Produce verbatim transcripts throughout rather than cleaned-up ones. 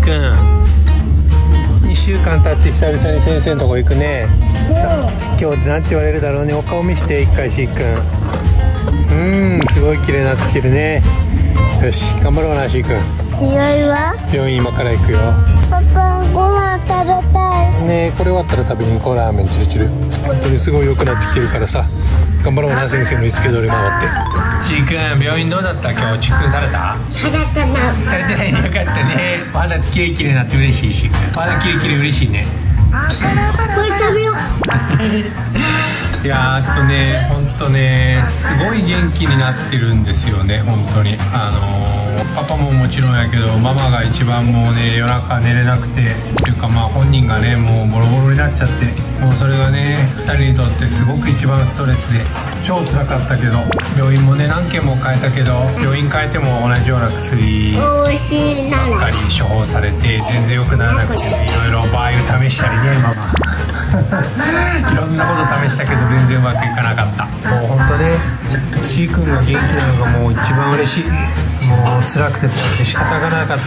くんにしゅうかん経って久々に先生のとこ行くね。さあ今日なんて言われるだろうね。お顔見して一回しーくん。うーんすごい綺麗になってきてるね。よし頑張ろうなしーくん。 病院は病院今から行くよ。 パパご飯食べたいねえこれ終わったら食べに行こう。ラーメンチルチル。本当にすごい良くなってきてるからさ、頑張ろうな先生の言いつけ通り回って。しーくん病院どうだった？今日チックンされた？ されたな。 されてないね。よかったね。お肌きれいきれいになって嬉しいし、お肌きれいきれい嬉しいね。 これ食べよう。 いやーあとねほんとねすごい元気になってるんですよね本当に。あのー、パパももちろんやけどママが一番もうね夜中寝れなくてっていうかまあ本人がねもうボロボロになっちゃって、もうそれがねふたりにとってすごく一番ストレスで超辛かったけど、病院もね何軒も変えたけど病院変えても同じような薬ばっかり処方されて全然良くならなくて、ね、いろいろ場合を試したりねママいろんなこと試したけど全然うまくいかなかった。もうほんとねしーくんが元気なのがもう一番嬉しい。もう辛くて辛くて仕方がなかった。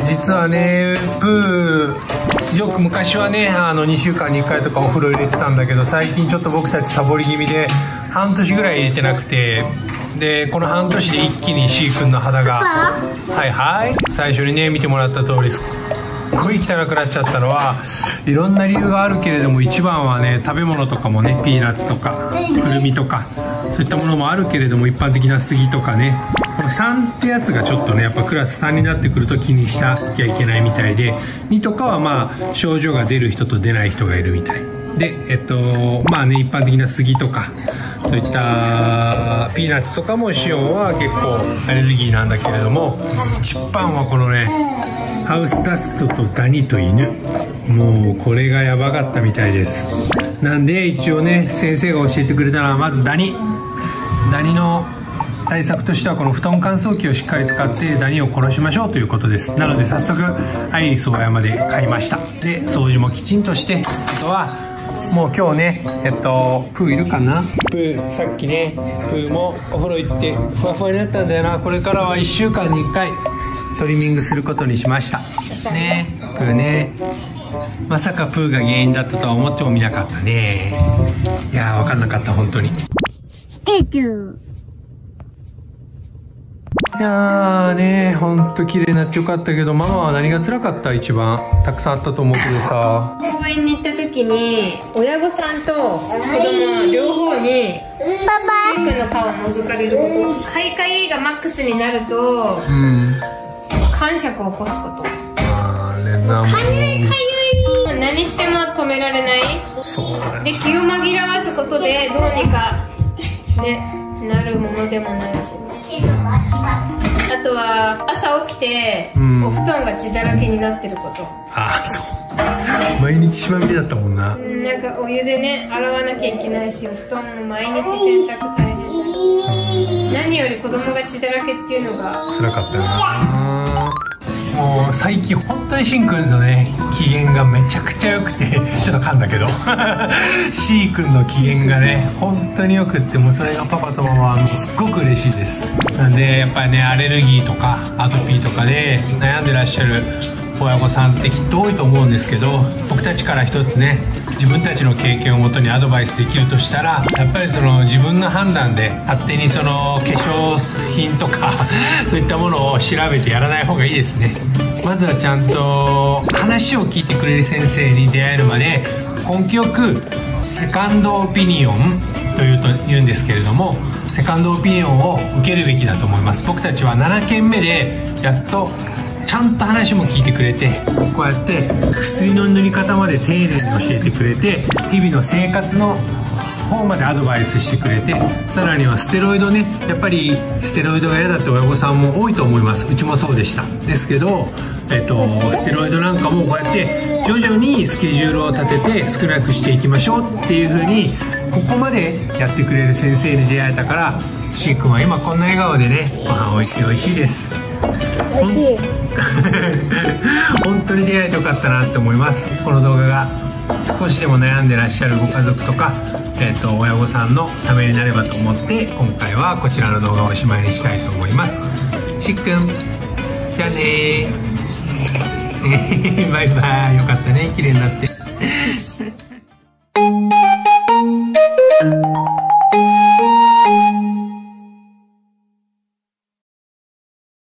実はねプーよく昔はねあのにしゅうかんにいっかいとかお風呂入れてたんだけど、最近ちょっと僕たちサボり気味で半年ぐらい入れてなくて、でこの半年で一気にしーくんの肌がはいはい最初にね見てもらった通りすっごい汚くなっちゃったのはいろんな理由があるけれども、一番はね食べ物とかもねピーナッツとかくるみとかそういったものもあるけれども、一般的な杉とかねこのさんってやつがちょっとねやっぱクラスさんになってくると気にしなきゃいけないみたいで、にとかはまあ症状が出る人と出ない人がいるみたいで、えっとまあね一般的な杉とかそういったピーナッツとかもシオンは結構アレルギーなんだけれども、一番はこのねハウスダストとダニと犬、もうこれがやばかったみたいです。なんで一応ね先生が教えてくれたのはまずダニダニの対策としてはこの布団乾燥機をしっかり使ってダニを殺しましょうということです。なので早速アイリスオーヤマで買いました。で掃除もきちんとして、あとはもう今日ねえっとプーいるかな、プーさっきねプーもお風呂行ってふわふわになったんだよな。これからはいっしゅうかんにいっかいトリミングすることにしましたね。プーねまさかプーが原因だったとは思ってもみなかったね。いやー分かんなかった本当に。 えっといやーねほんと綺麗になってよかったけど、ママは何が辛かった？一番たくさんあったと思うけどさ、 公園に行った時に親御さんと子供両方にしーくんの顔を覗かれること、快感がマックスになると、うん、感触を起こすこと、 あーねな、 かゆいかゆい、何しても止められない。 そうだで気を紛らわすことでどうにかねなるものでもないし、あとは朝起きて、うん、お布団が血だらけになってること。 ああそう毎日血まみれだったもんな。 なんかお湯でね洗わなきゃいけないし、お布団も毎日洗濯大変だし、何より子供が血だらけっていうのが辛かったよな。もう最近本当にしんくんのね機嫌がめちゃくちゃ良くてちょっと噛んだけどしーくんの機嫌がね本当に良くって、もうそれがパパとママはすっごく嬉しいです。なんでやっぱりねアレルギーとかアトピーとかで悩んでらっしゃる親御さんってきっと多いと思うんですけど、僕たちから一つね自分たちの経験をもとにアドバイスできるとしたら、やっぱりその自分の判断で勝手にその化粧品とかそういったものを調べてやらない方がいいですね。まずはちゃんと話を聞いてくれる先生に出会えるまで根気よくセカンドオピニオンというと言うんですけれども、セカンドオピニオンを受けるべきだと思います。僕たちはななけんめでやっとちゃんと話も聞いてくれて、こうやって薬の塗り方まで丁寧に教えてくれて、日々の生活の方までアドバイスしてくれて、さらにはステロイドね、やっぱりステロイドが嫌だって親御さんも多いと思います。うちもそうでしたですけど、えっと、ステロイドなんかもこうやって徐々にスケジュールを立てて少なくしていきましょうっていう風にここまでやってくれる先生に出会えたから、しーくんは今こんな笑顔でね、ご飯おいしいおいしいです。 おいしい本当に出会えてよかったなって思います。この動画が少しでも悩んでらっしゃるご家族とか、えーと、親御さんのためになればと思って今回はこちらの動画をおしまいにしたいと思います。しっくんじゃあねー。 バイバイ。よかったね、綺麗になって。